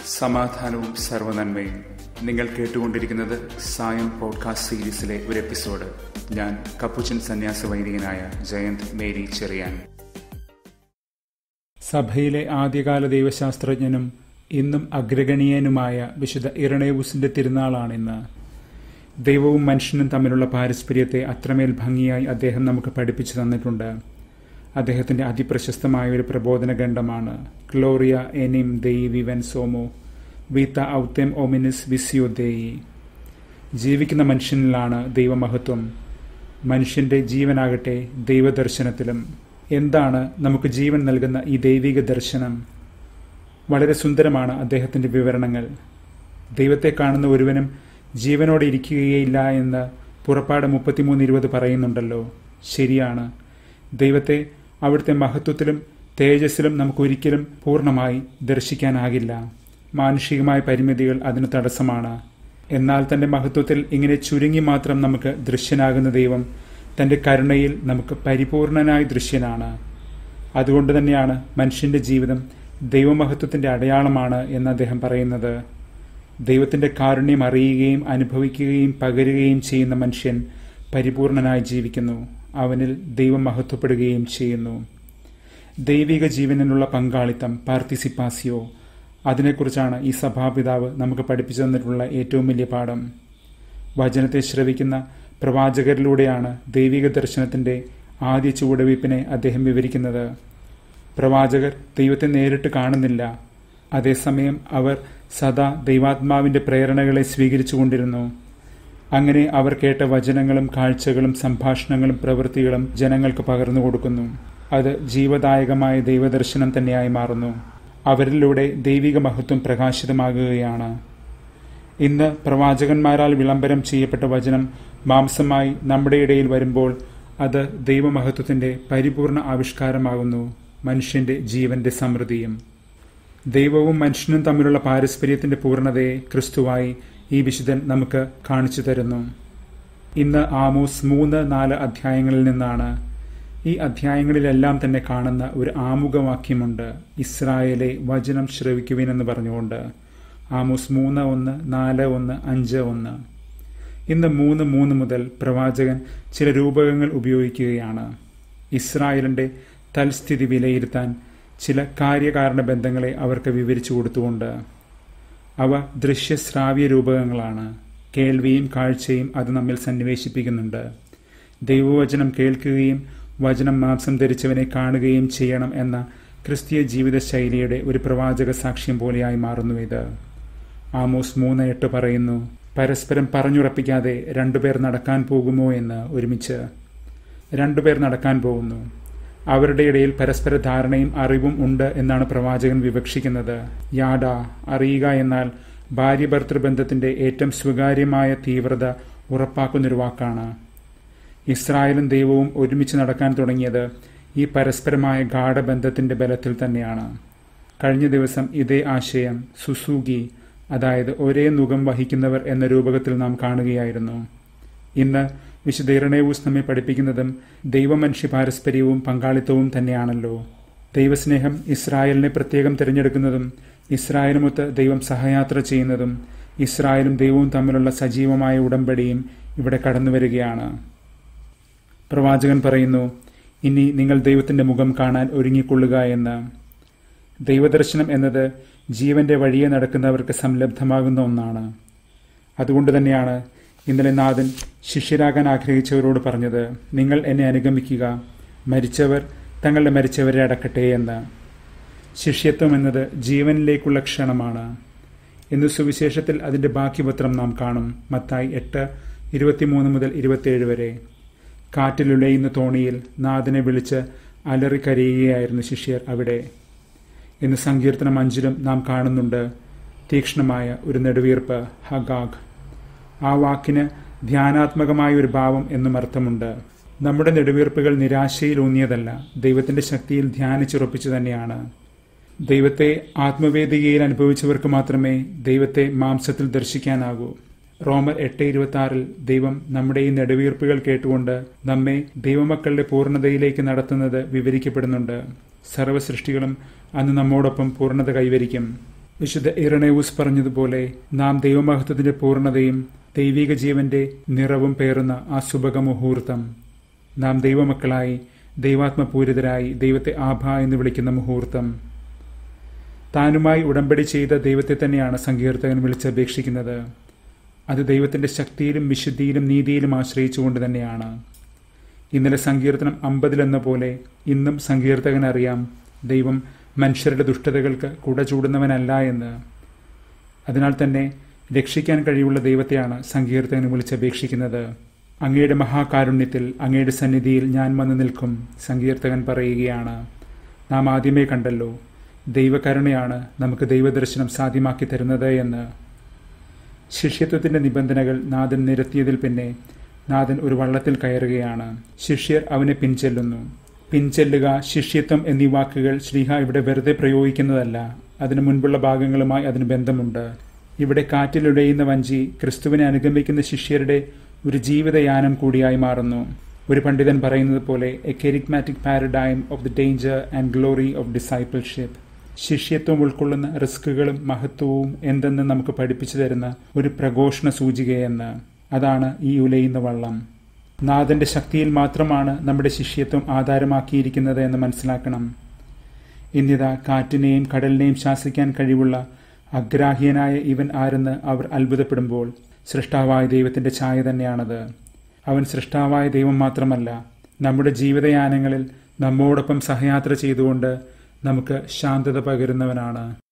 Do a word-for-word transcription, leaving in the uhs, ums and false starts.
സമാധാനവും സർവ്വനന്മയും. നിങ്ങൾ കേട്ടുകൊണ്ടിരിക്കുന്നത് സായം പോഡ്കാസ്റ്റ് സീരീസിലെ ഒരു എപ്പിസോഡ്. ഞാൻ കപ്പുച്ചൻ സന്യാസ വൈദികനായ ജയന്ത് മേരി ചെറിയാൻ. സഭയിലെ ആദ്യകാല ദൈവശാസ്ത്രജ്ഞനും ഇന്നും അഗ്രഗണീയനുമായ വിശുദ്ധ ഇരണേവൂസിന്റെ തിരുനാളാണിന്ന്. ദൈവവും മനുഷ്യനും തമ്മിലുള്ള പാരസ്പര്യത്തെ അത്രമേൽ ഭംഗിയായി അദ്ദേഹം നമുക്ക് പഠിപ്പിച്ചു തന്നിട്ടുണ്ട്. അദ്ദേഹത്തിന്റെ അതിപ്രശസ്തമായ ഒരു പ്രബോധന ഖണ്ഡമാണ് ഗ്ലോറിയ എനിം ദെയി വിവൻ സോമോ വീത്ത ഔത്തേം ഒമിനിസ് വിസിയോ ദേയി. ജീവിക്കുന്ന മനുഷ്യനിലാണ് ദൈവമഹത്വം. മനുഷ്യന്റെ ജീവനാകട്ടെ ദൈവദർശനത്തിലും. എന്താണ് നമുക്ക് ജീവൻ നൽകുന്ന ഈ ദൈവിക ദർശനം? വളരെ സുന്ദരമാണ് അദ്ദേഹത്തിന്റെ വിവരണങ്ങൾ. ദൈവത്തെ കാണുന്ന ഒരുവനും ജീവനോടെ ഇരിക്കുകയില്ല എന്ന് പുറപ്പാട് മുപ്പത്തിമൂന്ന് ഇരുപത് പറയുന്നുണ്ടല്ലോ. ശരിയാണ്. ദൈവത്തെ അവിടുത്തെ മഹത്വത്തിലും തേജസ്സിലും നമുക്കൊരിക്കലും പൂർണ്ണമായി ദർശിക്കാനാകില്ല. മാനുഷികമായ പരിമിതികൾ അതിന് തടസ്സമാണ്. എന്നാൽ തന്റെ മഹത്വത്തിൽ ഇങ്ങനെ ചുരുങ്ങി മാത്രം നമുക്ക് ദൃശ്യനാകുന്ന ദൈവം തന്റെ കരുണയിൽ നമുക്ക് പരിപൂർണനായി ദൃശ്യനാണ്. അതുകൊണ്ട് തന്നെയാണ് മനുഷ്യന്റെ ജീവിതം ദൈവമഹത്വത്തിന്റെ അടയാളമാണ് എന്ന് അദ്ദേഹം പറയുന്നത്. ദൈവത്തിന്റെ കാരുണ്യം അറിയുകയും അനുഭവിക്കുകയും പകരുകയും ചെയ്യുന്ന മനുഷ്യൻ പരിപൂർണനായി ജീവിക്കുന്നു. അവനിൽ ദൈവം മഹത്വപ്പെടുകയും ചെയ്യുന്നു. ദൈവിക ജീവനിലുള്ള പങ്കാളിത്തം, പാർട്ടിസിപ്പാസിയോ, അതിനെക്കുറിച്ചാണ് ഈ സഭാപിതാവ് നമുക്ക് പഠിപ്പിച്ചു തന്നിട്ടുള്ള ഏറ്റവും വലിയ പാഠം. വചനത്തെ ശ്രവിക്കുന്ന പ്രവാചകരിലൂടെയാണ് ദൈവിക ദർശനത്തിന്റെ ആദ്യ ചുവടുവയ്പ്പിനെ അദ്ദേഹം വിവരിക്കുന്നത്. പ്രവാചകർ ദൈവത്തെ നേരിട്ട് കാണുന്നില്ല. അതേസമയം അവർ സദാ ദൈവാത്മാവിന്റെ പ്രേരണകളെ സ്വീകരിച്ചുകൊണ്ടിരുന്നു. അങ്ങനെ അവർ കേട്ട വചനങ്ങളും കാഴ്ചകളും സംഭാഷണങ്ങളും പ്രവൃത്തികളും ജനങ്ങൾക്ക് പകർന്നു കൊടുക്കുന്നു. അത് ജീവദായകമായ ദൈവദർശനം തന്നെയായി മാറുന്നു. അവരിലൂടെ ദൈവിക മഹത്വം പ്രകാശിതമാകുകയാണ്. ഇന്ന് പ്രവാചകന്മാരാൽ വിളംബരം ചെയ്യപ്പെട്ട വചനം മാംസമായി നമ്മുടെ ഇടയിൽ വരുമ്പോൾ അത് ദൈവമഹത്വത്തിന്റെ പരിപൂർണ ആവിഷ്കാരമാകുന്നു, മനുഷ്യന്റെ ജീവന്റെ സമൃദ്ധിയും. ദൈവവും മനുഷ്യനും തമ്മിലുള്ള പാരസ്പര്യത്തിന്റെ പൂർണ്ണതയെ ക്രിസ്തുവായി ഈ വിശുദ്ധൻ നമുക്ക് കാണിച്ചു തരുന്നു. ഇന്ന് ആമോസ് മൂന്ന് നാല് അധ്യായങ്ങളിൽ നിന്നാണ്. ഈ അധ്യായങ്ങളിലെല്ലാം തന്നെ കാണുന്ന ഒരു ആമുഖവാക്യമുണ്ട്. ഇസ്രായേലെ വചനം ശ്രവിക്കുവിൻ എന്ന് പറഞ്ഞുകൊണ്ട്. ആമോസ് മൂന്ന് ഒന്ന്, നാല് ഒന്ന്, അഞ്ച് ഒന്ന്. ഇന്ന് മൂന്ന് മൂന്ന് മുതൽ പ്രവാചകൻ ചില രൂപകങ്ങൾ ഉപയോഗിക്കുകയാണ്. ഇസ്രായേലിന്റെ തൽസ്ഥിതി വിലയിരുത്താൻ ചില കാര്യകാരണ ബന്ധങ്ങളെ അവർക്ക് വിവരിച്ചു കൊടുത്തുകൊണ്ട്. അവ ദൃശ്യശ്രാവ്യ രൂപകങ്ങളാണ്. കേൾവിയും കാഴ്ചയും അത് നമ്മിൽ സന്നിവേശിപ്പിക്കുന്നുണ്ട്. ദൈവവചനം കേൾക്കുകയും വചനം മാംസം ധരിച്ചവനെ കാണുകയും ചെയ്യണം എന്ന ക്രിസ്തീയ ജീവിതശൈലിയുടെ ഒരു പ്രവാചക സാക്ഷ്യം പോലെയായി മാറുന്നു ഇത്. ആമോസ് മൂന്ന് എട്ട് പറയുന്നു, പരസ്പരം പറഞ്ഞുറപ്പിക്കാതെ രണ്ടുപേർ നടക്കാൻ പോകുമോ എന്ന് ഒരുമിച്ച്. രണ്ടുപേർ നടക്കാൻ പോകുന്നു. അവരുടെ ഇടയിൽ പരസ്പര ധാരണയും അറിവും ഉണ്ട് എന്നാണ് പ്രവാചകൻ വിവക്ഷിക്കുന്നത്. യാഡ, അറിയുക എന്നാൽ ഭാര്യ ഭർത്തൃബന്ധത്തിന്റെ ഏറ്റവും സ്വകാര്യമായ തീവ്രത ഉറപ്പാക്കുന്നൊരു വാക്കാണ്. ഇസ്രായേലും ദൈവവും ഒരുമിച്ച് നടക്കാൻ തുടങ്ങിയത് ഈ പരസ്പരമായ ഗാഢബന്ധത്തിന്റെ ബലത്തിൽ തന്നെയാണ്. കഴിഞ്ഞ ദിവസം ഇതേ ആശയം സുസൂഗി, അതായത് ഒരേ നുകം വഹിക്കുന്നവർ എന്ന രൂപകത്തിൽ നാം കാണുകയായിരുന്നു. ഇന്ന് വിശുദ്ധ ഇരണേവൂസ് നമ്മെ പഠിപ്പിക്കുന്നതും ദൈവമനുഷ്യ പാരസ്പര്യവും പങ്കാളിത്തവും തന്നെയാണല്ലോ. ദൈവസ്നേഹം ഇസ്രായേലിനെ പ്രത്യേകം തിരഞ്ഞെടുക്കുന്നതും ഇസ്രായേലുമൊത്ത് ദൈവം സഹയാത്ര ചെയ്യുന്നതും ഇസ്രായേലും ദൈവവും തമ്മിലുള്ള സജീവമായ ഉടമ്പടിയും ഇവിടെ കടന്നു വരികയാണ്. പ്രവാചകൻ പറയുന്നു, ഇനി നിങ്ങൾ ദൈവത്തിന്റെ മുഖം കാണാൻ ഒരുങ്ങിക്കൊള്ളുക എന്ന്. ദൈവദർശനം എന്നത് ജീവന്റെ വഴിയെ നടക്കുന്നവർക്ക് സംലബ്ധമാകുന്ന ഒന്നാണ്. അതുകൊണ്ട് തന്നെയാണ് ഇന്നലെ നാഥൻ ശിഷ്യരാകാൻ ആഗ്രഹിച്ചവരോട് പറഞ്ഞത്, നിങ്ങൾ എന്നെ അനുഗമിക്കുക, മരിച്ചവർ തങ്ങളുടെ മരിച്ചവരെ അടക്കട്ടെ എന്ന്. ശിഷ്യത്വം എന്നത് ജീവനിലേക്കുള്ള ക്ഷണമാണ്. ഇന്ന് സുവിശേഷത്തിൽ അതിന്റെ ബാക്കിപത്രം നാം കാണും. മത്തായി എട്ട് ഇരുപത്തിമൂന്ന് മുതൽ ഇരുപത്തിയേഴ് വരെ. കാറ്റിലുലയുന്ന തോണിയിൽ നാഥനെ വിളിച്ച് അലറിക്കരയുകയായിരുന്നു ശിഷ്യർ അവിടെ. ഇന്ന് സങ്കീർത്തനം അഞ്ചിലും നാം കാണുന്നുണ്ട് തീക്ഷ്ണമായ ഒരു നെടുവീർപ്പ്, ഹഗാഗ്. ആ വാക്കിന് ധ്യാനാത്മകമായ ഒരു ഭാവം എന്നും അർത്ഥമുണ്ട്. നമ്മുടെ നെടുവീർപ്പുകൾ നിരാശയിലൂന്നിയതല്ല, ദൈവത്തിന്റെ ശക്തിയിൽ ധ്യാനിച്ചുറപ്പിച്ചു തന്നെയാണ്. ദൈവത്തെ ആത്മവേദികയിൽ അനുഭവിച്ചവർക്ക് മാത്രമേ ദൈവത്തെ മാംസത്തിൽ ദർശിക്കാനാകൂ. റോമർ എട്ട് ഇരുപത്തി ആറിൽ ദൈവം നമ്മുടെ ഈ നെടുവീർപ്പുകൾ കേട്ടുകൊണ്ട് നമ്മെ ദൈവമക്കളുടെ പൂർണ്ണതയിലേക്ക് നടത്തുന്നത് വിവരിക്കപ്പെടുന്നുണ്ട്. സർവ്വസൃഷ്ടികളും അന്ന് നമ്മോടൊപ്പം പൂർണ്ണത കൈവരിക്കും. വിശുദ്ധ ഇരണേവൂസ് പറഞ്ഞതുപോലെ നാം ദൈവമഹത്വത്തിന്റെ പൂർണ്ണതയും ദൈവിക ജീവന്റെ നിറവും പേറുന്ന ആ സുഭഗ മുഹൂർത്തം, നാം ദൈവമക്കളായി ദൈവാത്മപൂരിതരായി ദൈവത്തെ ആഭ എന്ന് വിളിക്കുന്ന മുഹൂർത്തം. താനുമായി ഉടമ്പടി ചെയ്ത ദൈവത്തെ തന്നെയാണ് സങ്കീർത്തകൻ വിളിച്ചപേക്ഷിക്കുന്നത്. അത് ദൈവത്തിന്റെ ശക്തിയിലും വിശുദ്ധിയിലും നീതിയിലും ആശ്രയിച്ചുകൊണ്ട് തന്നെയാണ്. ഇന്നലെ സങ്കീർത്തനം അമ്പതിലെന്ന പോലെ ഇന്നും സങ്കീർത്തകൻ അറിയാം ദൈവം മനുഷ്യരുടെ ദുഷ്ടതകൾക്ക് കുട ചൂടുന്നവനല്ല എന്ന്. അതിനാൽ തന്നെ രക്ഷിക്കാൻ കഴിവുള്ള ദൈവത്തെയാണ് സങ്കീർത്തകൻ വിളിച്ചപേക്ഷിക്കുന്നത്. അങ്ങയുടെ മഹാകാരുണ്യത്തിൽ അങ്ങയുടെ സന്നിധിയിൽ ഞാൻ വന്നു നിൽക്കും, സങ്കീർത്തകൻ പറയുകയാണ്. നാം ആദ്യമേ കണ്ടല്ലോ, ദൈവകരുണയാണ് നമുക്ക് ദൈവദർശനം സാധ്യമാക്കി തരുന്നത് എന്ന്. ശിഷ്യത്വത്തിന്റെ നിബന്ധനകൾ നാഥൻ നിരത്തിയതിൽ പിന്നെ നാഥൻ ഒരു വള്ളത്തിൽ കയറുകയാണ്. ശിഷ്യർ അവനെ പിൻചെല്ലുന്നു. പിൻചെല്ലുക, ശിഷ്യത്വം എന്നീ വാക്കുകൾ ശ്ലീഹ ഇവിടെ വെറുതെ പ്രയോഗിക്കുന്നതല്ല. അതിനു മുൻപുള്ള ഭാഗങ്ങളുമായി അതിന് ബന്ധമുണ്ട്. ഇവിടെ കാറ്റിലുടയുന്ന വഞ്ചി ക്രിസ്തുവിനെ അനുഗമിക്കുന്ന ശിഷ്യരുടെ ഒരു ജീവിതയാനം കൂടിയായി മാറുന്നു. ഒരു പണ്ഡിതൻ പറയുന്നത് പോലെ a charismatic paradigm of the danger and glory of discipleship. ശിഷ്യത്വം ഉൾക്കൊള്ളുന്ന റിസ്കുകളും മഹത്വവും എന്തെന്ന് നമുക്ക് പഠിപ്പിച്ചു തരുന്ന ഒരു പ്രഘോഷണ സൂചികയെന്ന്. അതാണ് ഈ ഉലയുന്ന വള്ളം. നാഥന്റെ ശക്തിയിൽ മാത്രമാണ് നമ്മുടെ ശിഷ്യത്വം ആധാരമാക്കിയിരിക്കുന്നത് എന്ന് മനസ്സിലാക്കണം. ഇന്നിതാ കാറ്റിനെയും കടലിനെയും ശാസിക്കാൻ കഴിവുള്ള അഗ്രാഹ്യനായ ഇവൻ ആരെന്ന് അവർ അത്ഭുതപ്പെടുമ്പോൾ സൃഷ്ടാവായ ദൈവത്തിന്റെ ഛായ തന്നെയാണത്. അവൻ സൃഷ്ടാവായ ദൈവം മാത്രമല്ല, നമ്മുടെ ജീവിതയാനങ്ങളിൽ നമ്മോടൊപ്പം സഹയാത്ര ചെയ്തുകൊണ്ട് നമുക്ക് ശാന്തത പകരുന്നവനാണ്.